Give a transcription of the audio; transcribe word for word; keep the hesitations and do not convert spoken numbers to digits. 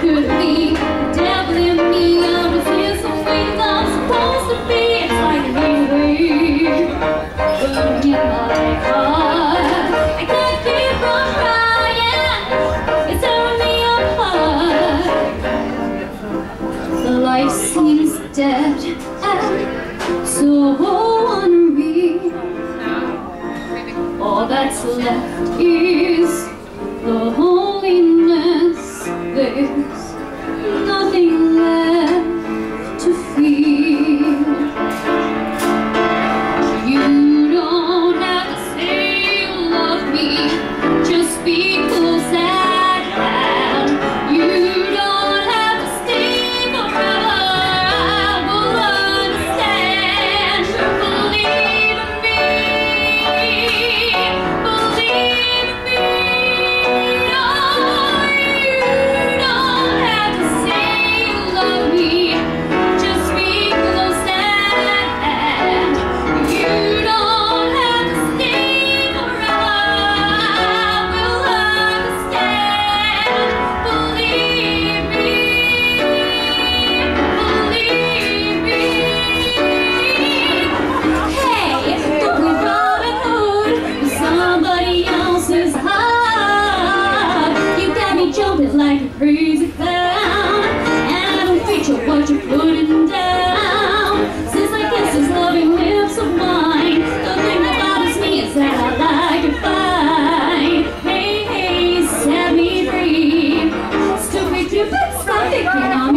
could be the devil in me. I'm a fearsome thing I'm supposed to be. It's like an evil wave burning in my heart. I can't keep on crying. It's tearing me apart. Life seems dead and so unreal. All that's left is loneliness. There's nothing left to feel. You don't have to say you love me just because I can. You don't have to stay forever. I will understand. Believe in me. Believe in me. No, you don't have to say you love me just because I can. You don't have to stay forever. I will understand. Believe me. Believe me. Hey, don't be Robin Hood with somebody else's heart. You got me jumping like a crazy clown, and I don't feature what you're putting down. Since I kiss these loving lips of mine, the thing that bothers me is that I like it fine. Hey, hey, set me free. Stupid Cupid, stop picking on